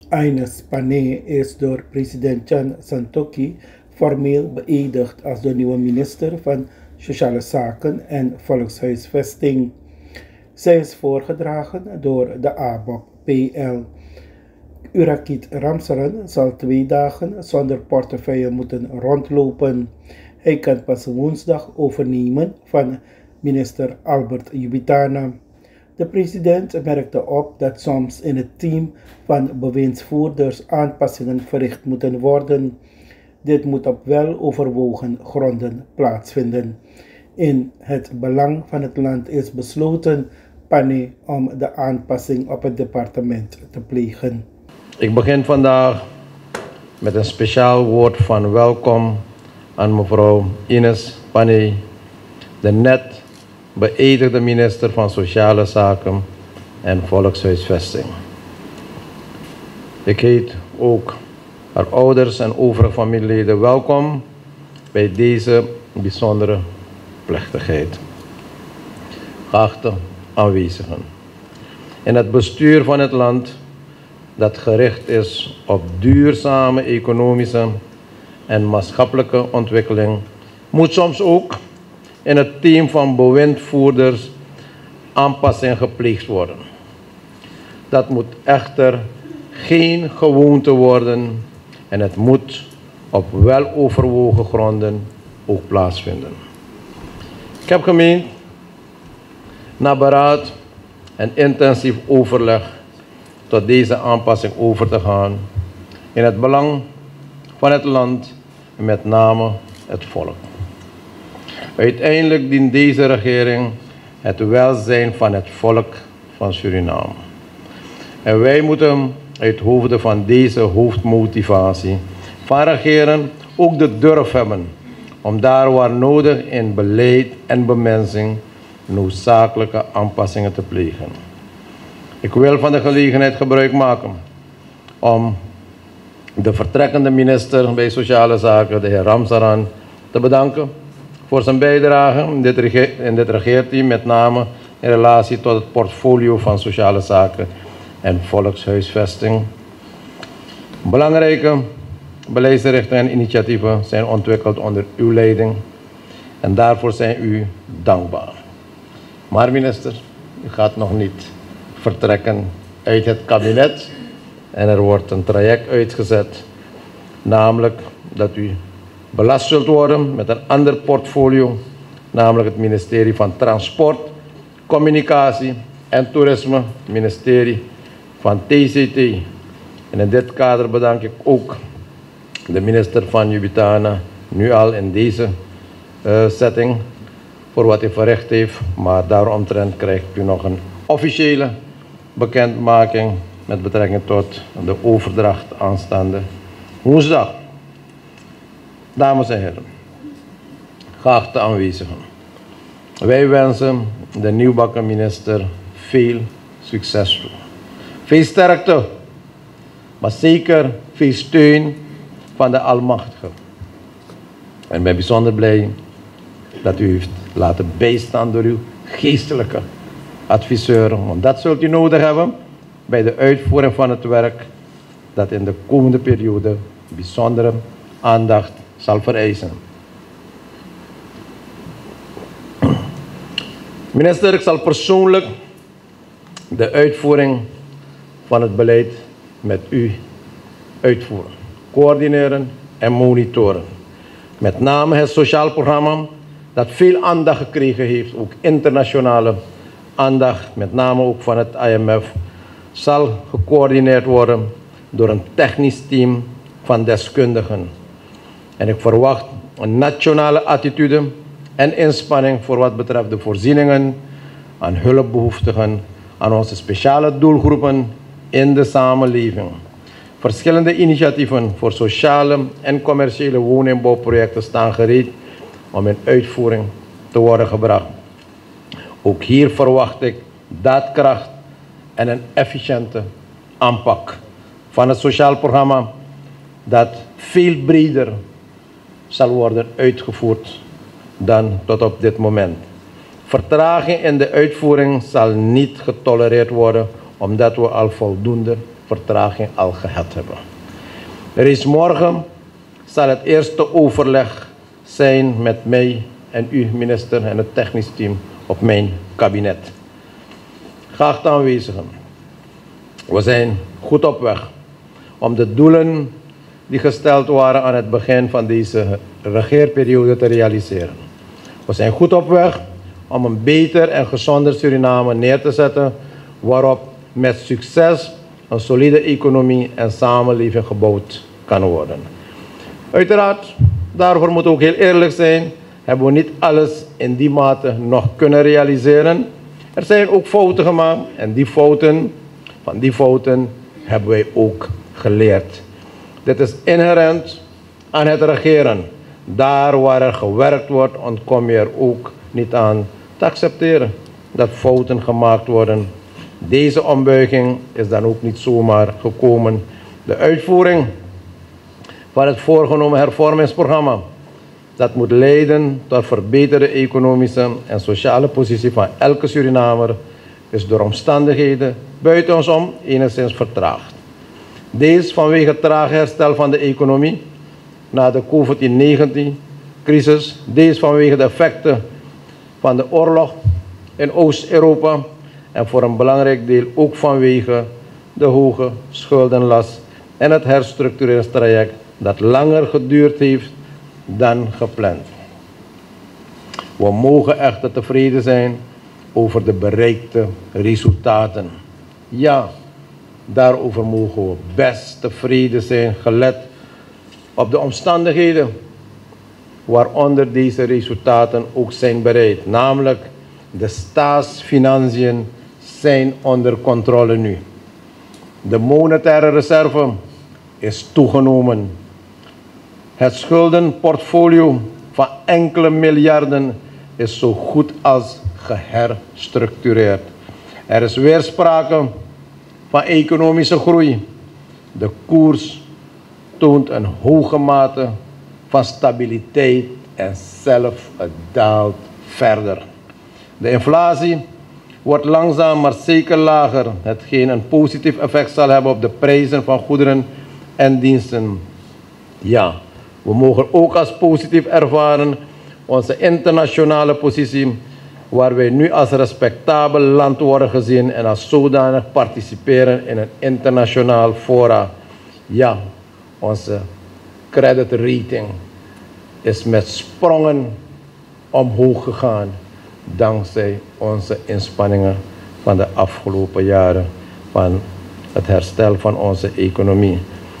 Ines Panay is door president Chan Santokhi formeel beëdigd als de nieuwe minister van Sociale Zaken en Volkshuisvesting. Zij is voorgedragen door de ABOP PL. Urakit Ramsaran zal 2 dagen zonder portefeuille moeten rondlopen. Hij kan pas woensdag overnemen van minister Albert Jubitana. De president merkte op dat soms in het team van bewindsvoerders aanpassingen verricht moeten worden. Dit moet op wel overwogen gronden plaatsvinden. In het belang van het land is besloten Panay om de aanpassing op het departement te plegen. Ik begin vandaag met een speciaal woord van welkom aan mevrouw Ines Panay, de net beëdigde minister van Sociale Zaken en Volkshuisvesting. Ik heet ook haar ouders en overige familieleden welkom bij deze bijzondere plechtigheid. Geachte aanwezigen, in het bestuur van het land dat gericht is op duurzame economische en maatschappelijke ontwikkeling, moet soms ook in het team van bewindvoerders aanpassing gepleegd worden. Dat moet echter geen gewoonte worden en het moet op weloverwogen gronden ook plaatsvinden. Ik heb gemeend na beraad en intensief overleg tot deze aanpassing over te gaan in het belang van het land en met name het volk. Uiteindelijk dient deze regering het welzijn van het volk van Suriname. En wij moeten uit hoofde van deze hoofdmotivatie van regeren ook de durf hebben om daar waar nodig in beleid en bemensing noodzakelijke aanpassingen te plegen. Ik wil van de gelegenheid gebruik maken om de vertrekkende minister bij Sociale Zaken, de heer Ramsaran, te bedanken voor zijn bijdrage in dit regeerteam, met name in relatie tot het portfolio van Sociale Zaken en Volkshuisvesting. Belangrijke beleidsrichtingen en initiatieven zijn ontwikkeld onder uw leiding en daarvoor zijn u dankbaar. Maar minister, u gaat nog niet vertrekken uit het kabinet en er wordt een traject uitgezet, namelijk dat u belast zult worden met een ander portfolio, namelijk het ministerie van Transport, Communicatie en Toerisme, het ministerie van TCT. En in dit kader bedank ik ook de minister van Jubitana, nu al in deze setting, voor wat hij verricht heeft, maar daaromtrent krijgt u nog een officiële bekendmaking met betrekking tot de overdracht aanstaande woensdag. Dames en heren, geachte aanwezigen, wij wensen de nieuwbakken minister veel succes toe. Veel sterkte, maar zeker veel steun van de Almachtige. En ik ben bijzonder blij dat u heeft laten bijstaan door uw geestelijke adviseur, want dat zult u nodig hebben bij de uitvoering van het werk dat in de komende periode bijzondere aandacht zal vereisen. Minister, ik zal persoonlijk de uitvoering van het beleid met u uitvoeren, coördineren en monitoren. Met name het sociaal programma dat veel aandacht gekregen heeft, ook internationale aandacht, met name ook van het IMF, zal gecoördineerd worden door een technisch team van deskundigen. En ik verwacht een nationale attitude en inspanning voor wat betreft de voorzieningen aan hulpbehoeftigen, aan onze speciale doelgroepen in de samenleving. Verschillende initiatieven voor sociale en commerciële woningbouwprojecten staan gereed om in uitvoering te worden gebracht. Ook hier verwacht ik daadkracht en een efficiënte aanpak van het sociaal programma dat veel breder zal worden uitgevoerd dan tot op dit moment. Vertraging in de uitvoering zal niet getolereerd worden, omdat we al voldoende vertraging al gehad hebben. Reeds morgen zal het eerste overleg zijn met mij en u, minister, en het technisch team op mijn kabinet. Geachte aanwezigen, we zijn goed op weg om de doelen die gesteld waren aan het begin van deze regeerperiode te realiseren. We zijn goed op weg om een beter en gezonder Suriname neer te zetten, waarop met succes een solide economie en samenleving gebouwd kan worden. Uiteraard, daarvoor moeten we ook heel eerlijk zijn, hebben we niet alles in die mate nog kunnen realiseren. Er zijn ook fouten gemaakt en van die fouten hebben wij ook geleerd. Dit is inherent aan het regeren. Daar waar er gewerkt wordt, ontkom je er ook niet aan te accepteren dat fouten gemaakt worden. Deze ombuiging is dan ook niet zomaar gekomen. De uitvoering van het voorgenomen hervormingsprogramma, dat moet leiden tot verbeterde economische en sociale positie van elke Surinamer, is door omstandigheden buiten ons om enigszins vertraagd. Deels vanwege het trage herstel van de economie na de COVID-19-crisis, deels vanwege de effecten van de oorlog in Oost-Europa en voor een belangrijk deel ook vanwege de hoge schuldenlast en het herstructureringstraject dat langer geduurd heeft dan gepland. We mogen echter tevreden zijn over de bereikte resultaten. Ja, daarover mogen we best tevreden zijn, gelet op de omstandigheden waaronder deze resultaten ook zijn bereikt. Namelijk, de staatsfinanciën zijn onder controle nu. De monetaire reserve is toegenomen. Het schuldenportfolio van enkele miljarden is zo goed als geherstructureerd. Er is weer sprake van economische groei. De koers toont een hoge mate van stabiliteit en zelfs het daalt verder. De inflatie wordt langzaam maar zeker lager, hetgeen een positief effect zal hebben op de prijzen van goederen en diensten. Ja, we mogen ook als positief ervaren onze internationale positie, waar wij nu als respectabel land worden gezien en als zodanig participeren in een internationaal fora. Ja, onze creditrating is met sprongen omhoog gegaan dankzij onze inspanningen van de afgelopen jaren van het herstel van onze economie.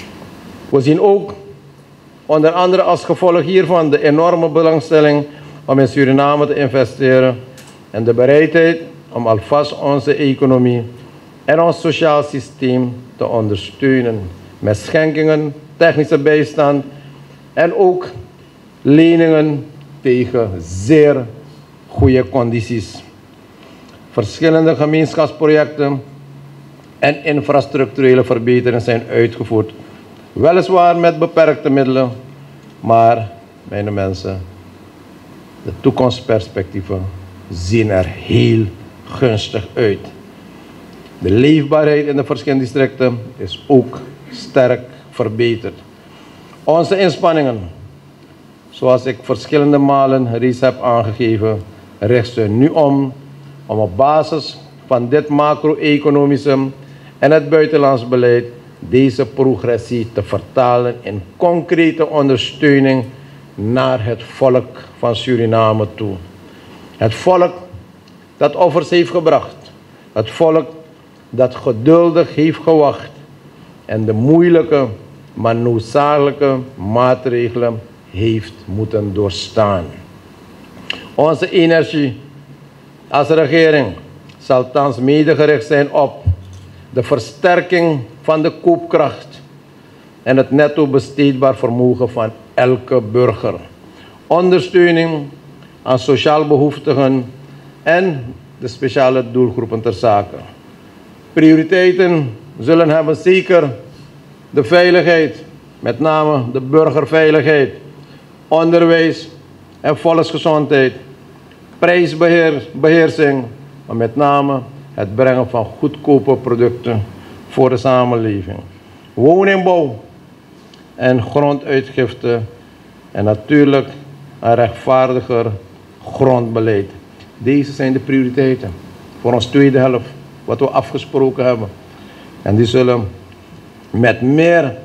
We zien ook onder andere als gevolg hiervan de enorme belangstelling om in Suriname te investeren en de bereidheid om alvast onze economie en ons sociaal systeem te ondersteunen met schenkingen, technische bijstand en ook leningen tegen zeer goede condities. Verschillende gemeenschapsprojecten en infrastructurele verbeteringen zijn uitgevoerd. Weliswaar met beperkte middelen, maar, mijn mensen, de toekomstperspectieven zien er heel gunstig uit. De leefbaarheid in de verschillende districten is ook sterk verbeterd. Onze inspanningen, zoals ik verschillende malen reeds heb aangegeven, richten nu om op basis van dit macro-economische en het buitenlands beleid deze progressie te vertalen in concrete ondersteuning naar het volk van Suriname toe. Het volk dat offers heeft gebracht. Het volk dat geduldig heeft gewacht en de moeilijke, maar noodzakelijke maatregelen heeft moeten doorstaan. Onze energie als regering zal thans mede gericht zijn op de versterking van de koopkracht en het netto besteedbaar vermogen van elke burger. Ondersteuning aan sociaal behoeftigen en de speciale doelgroepen ter zake. Prioriteiten zullen hebben zeker de veiligheid, met name de burgerveiligheid, onderwijs en volksgezondheid, prijsbeheersing, maar met name het brengen van goedkope producten voor de samenleving. Woningbouw en gronduitgifte en natuurlijk een rechtvaardiger grondbeleid. Deze zijn de prioriteiten voor ons tweede helft, wat we afgesproken hebben. En die zullen met meer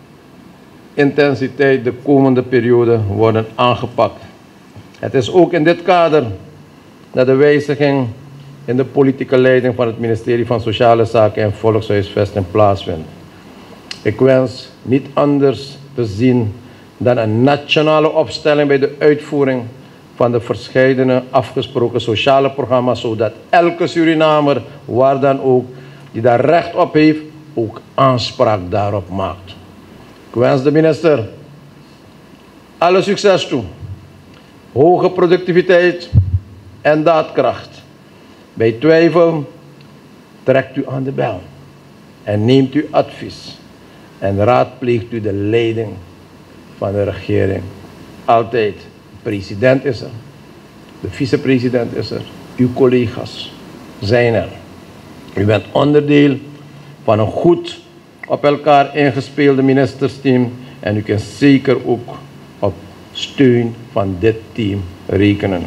intensiteit de komende periode worden aangepakt. Het is ook in dit kader dat de wijziging in de politieke leiding van het ministerie van Sociale Zaken en Volkshuisvesting plaatsvindt. Ik wens niet anders te zien dan een nationale opstelling bij de uitvoering van de verscheidene afgesproken sociale programma's, zodat elke Surinamer, waar dan ook, die daar recht op heeft, ook aanspraak daarop maakt. Ik wens de minister alle succes toe, hoge productiviteit en daadkracht. Bij twijfel trekt u aan de bel en neemt u advies en raadpleegt u de leiding van de regering. Altijd. De president is er, de vicepresident is er, uw collega's zijn er. U bent onderdeel van een goed op elkaar ingespeelde ministersteam en u kunt zeker ook op steun van dit team rekenen.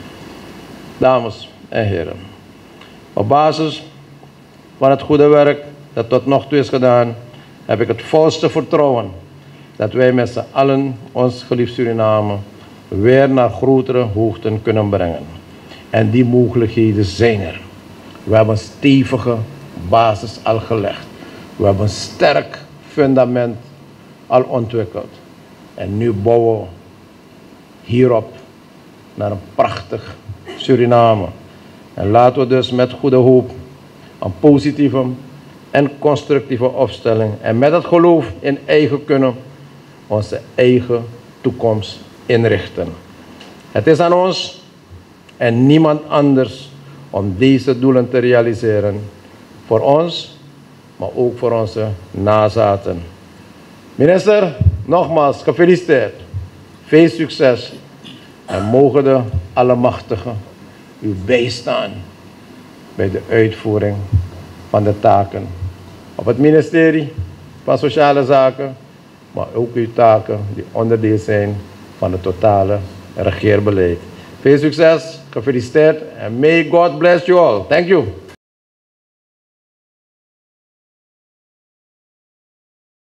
Dames en heren, op basis van het goede werk dat tot nog toe is gedaan, heb ik het volste vertrouwen dat wij met z'n allen ons geliefd Suriname weer naar grotere hoogten kunnen brengen. En die mogelijkheden zijn er. We hebben een stevige basis al gelegd. We hebben een sterk fundament al ontwikkeld. En nu bouwen we hierop naar een prachtig Suriname. En laten we dus met goede hoop een positieve en constructieve opstelling en met het geloof in eigen kunnen onze eigen toekomst inrichten. Het is aan ons en niemand anders om deze doelen te realiseren. Voor ons, maar ook voor onze nazaten. Minister, nogmaals gefeliciteerd. Veel succes en mogen de Allemachtige u bijstaan bij de uitvoering van de taken op het ministerie van Sociale Zaken, maar ook uw taken die onderdeel zijn van het totale regeerbeleid. Veel succes, gefeliciteerd en may God bless you all. Thank you.